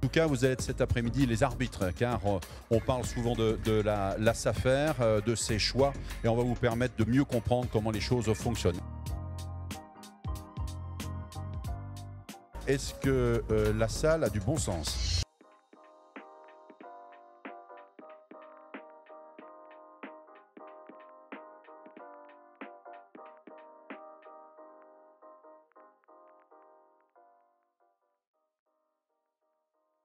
En tout cas, vous allez être cet après-midi les arbitres, car on parle souvent de la SAFER, de ses choix, et on va vous permettre de mieux comprendre comment les choses fonctionnent. Est-ce que la salle a du bon sens ?